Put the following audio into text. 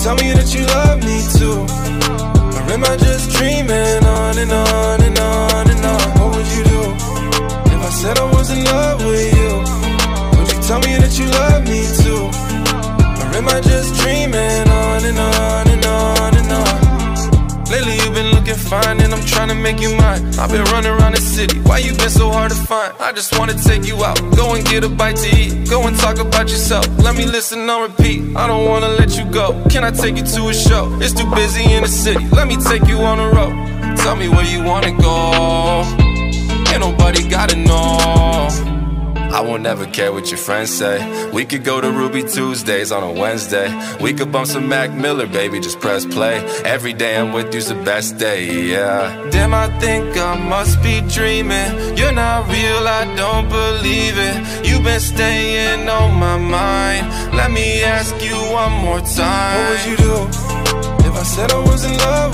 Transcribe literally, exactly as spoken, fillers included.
tell me that you love me too? Or am I just dreaming on and on and on and on? What would you do if I said I was in love with you? Would you tell me that you love me too? Or am I just dreaming on and on and on and on? Lately you've been looking fine and I'm trying to make you mine. I've been running around the city, why you been so hard to find? I just wanna take you out, go and get a bite to eat. Go and talk about yourself, let me listen on repeat. I don't wanna let you go, can I take you to a show? It's too busy in the city, let me take you on the road. Tell me where you wanna go, ain't nobody gotta know. I won't never care what your friends say. We could go to Ruby Tuesdays on a Wednesday. We could bump some Mac Miller, baby, just press play. Every day I'm with you's the best day, yeah. Damn, I think I must be dreaming. You're not real, I don't believe it. You've been staying on my mind. Let me ask you one more time. What would you do if I said I was in love